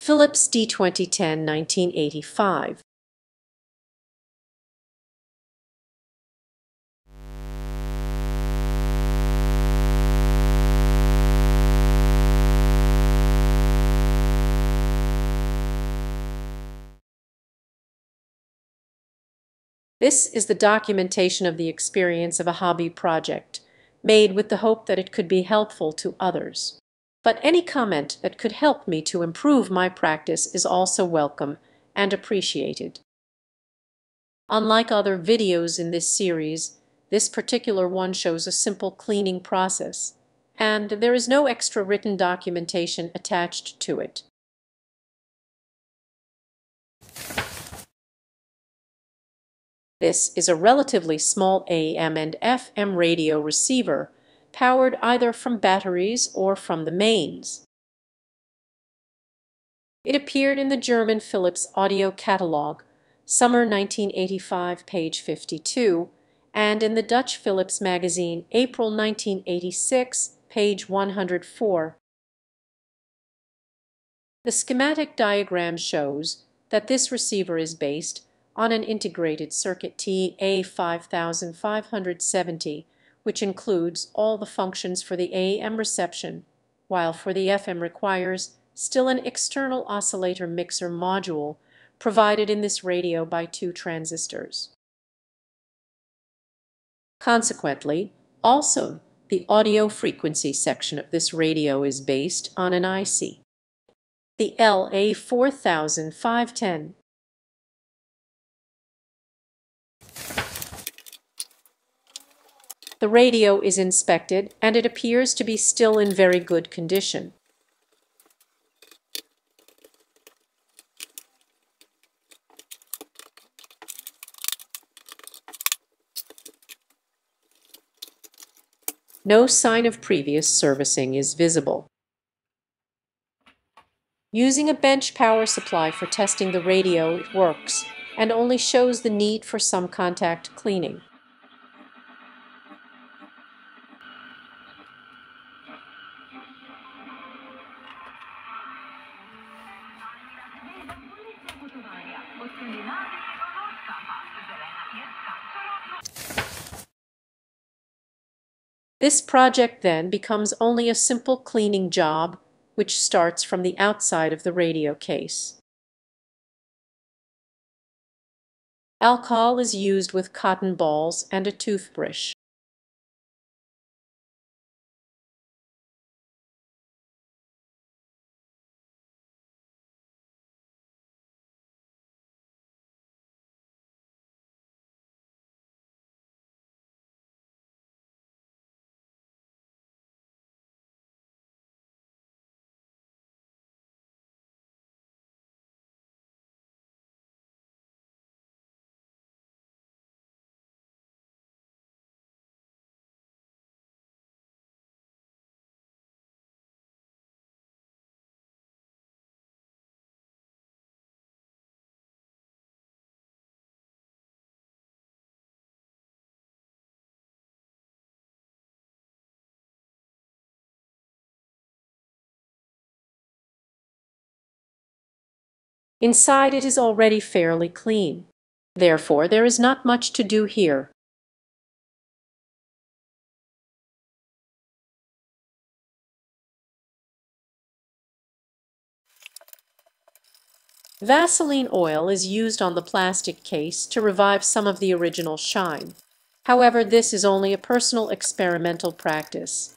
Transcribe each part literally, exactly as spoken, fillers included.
Philips D twenty ten nineteen eighty-five. This is the documentation of the experience of a hobby project, made with the hope that it could be helpful to others. But any comment that could help me to improve my practice is also welcome and appreciated. Unlike other videos in this series, this particular one shows a simple cleaning process, and there is no extra written documentation attached to it. This is a relatively small A M and F M radio receiver, powered either from batteries or from the mains. It appeared in the German Philips audio catalog, summer nineteen eighty-five, page fifty-two, and in the Dutch Philips magazine, April nineteen eighty-six, page one hundred four. The schematic diagram shows that this receiver is based on an integrated circuit T A five five seven zero, which includes all the functions for the A M reception, while for the F M requires still an external oscillator mixer module provided in this radio by two transistors. Consequently, also the audio frequency section of this radio is based on an I C, the L A four five ten. The radio is inspected and it appears to be still in very good condition. No sign of previous servicing is visible. Using a bench power supply for testing the radio, it works and only shows the need for some contact cleaning. This project then becomes only a simple cleaning job, which starts from the outside of the radio case. Alcohol is used with cotton balls and a toothbrush. Inside it is already fairly clean. Therefore, there is not much to do here. Vaseline oil is used on the plastic case to revive some of the original shine. However, this is only a personal experimental practice.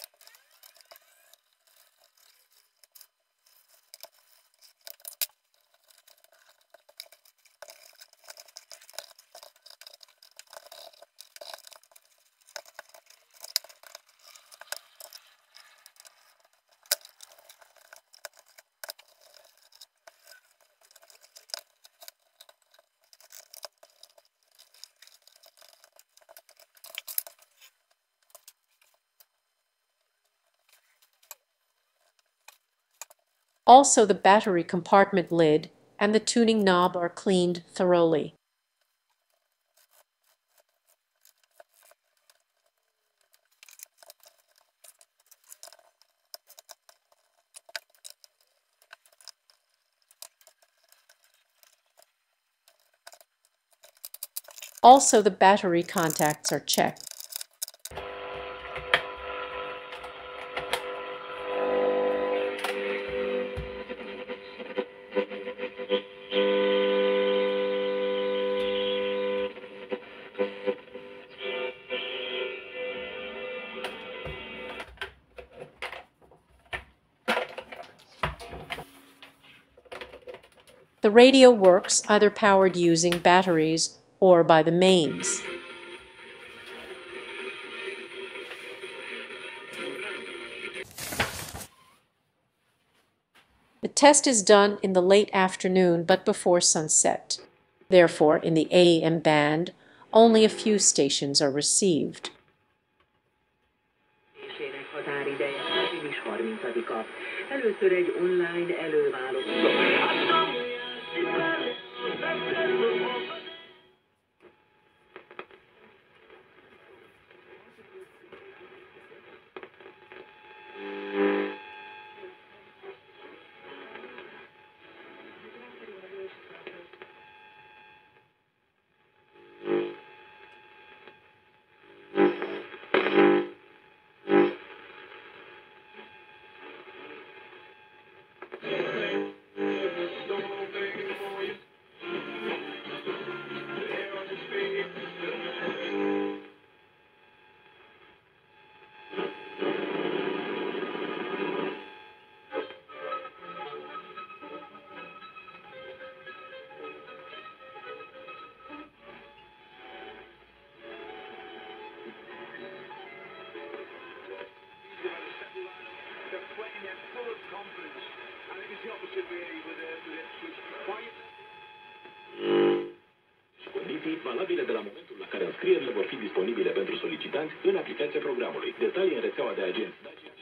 Also, the battery compartment lid and the tuning knob are cleaned thoroughly. Also, the battery contacts are checked. The radio works either powered using batteries or by the mains. The test is done in the late afternoon but before sunset. Therefore, in the A M band, only a few stations are received. Először egy online előválasztás. Condiții valabile de la momentul la care înscrierile vor fi disponibile pentru solicitanți în aplicația programului. Detalii în rețeaua de agenți Dacia.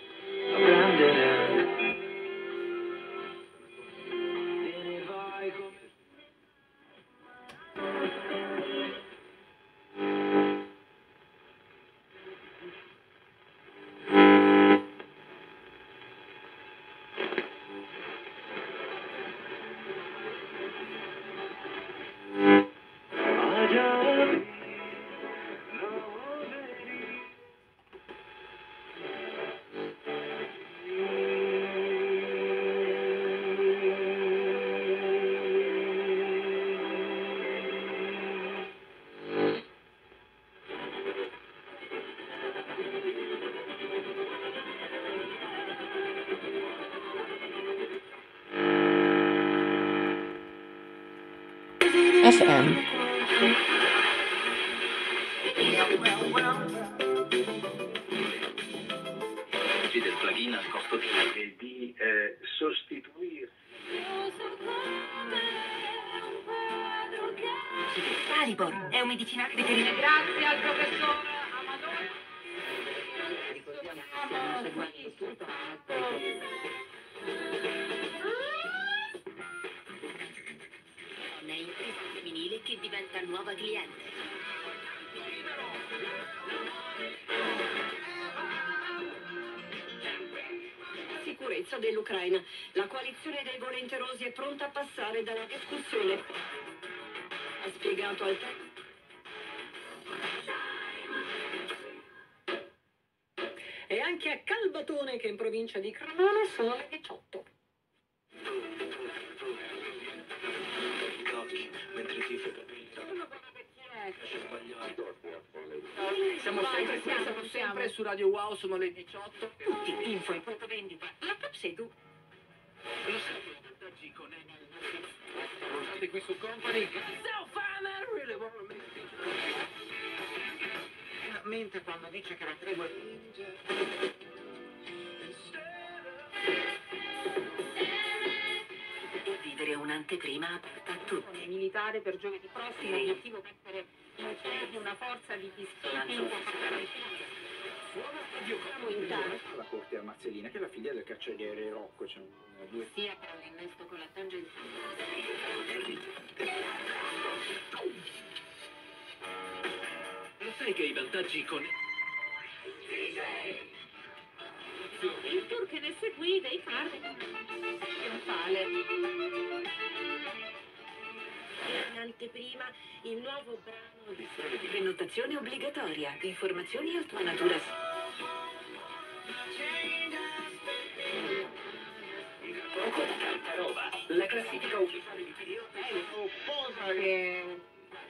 F M. Del plugin al costo di, di eh, sostituire. Calibor è un medicinale veterinario. Grazie al professor Amador. Una impresa femminile che diventa nuova cliente. Sicurezza dell'Ucraina. La coalizione dei volenterosi è pronta a passare dalla discussione. Ha spiegato al te. E anche a Calbatone, che in provincia di Cremona, sono le diciotto. Mentre ti fai capire. Siamo sempre, siamo sempre su Radio Wow, sono le diciotto. Tutti, info e punto vendita. La top sei tu. Lo sai che i vantaggi con Enel? Lo usate qui su Company? So fun, I really wanna make it. Mentre quando dice che la tregua è Vivere un'anteprima aperta a tutti. Militare per giovedì prossimo, l'obiettivo è mettere in piedi una forza di peacekeeping. Siamo in tale. La corte a Mazzellina, che è la figlia del cacciariere Rocco. C'è due... Sia per l'innesto con la tangenziale. Lo sai che i vantaggi con... Il tour che ne seguì dei card trionfale. In anteprima il nuovo brano di Prenotazione obbligatoria. Informazioni a tua natura. Poco di tanta roba. La classifica ufficiale di video Opposa che...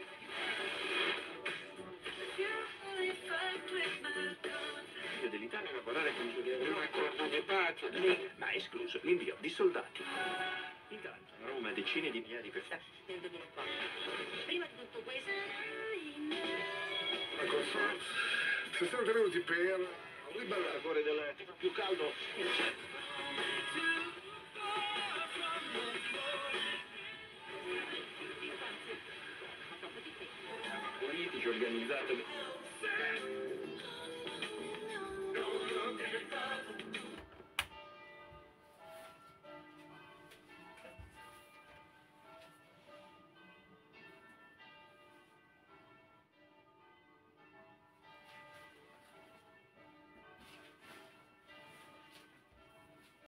dell'Italia a lavorare con Un accordo di pace. lì, ma escluso l'invio di soldati. Intanto a Roma decine di migliaia di persone. del duemilaquattro. Prima di tutto questo, Ma cosa? Si sono tenuti per Riballa fuori del più caldo. Politici organizzati.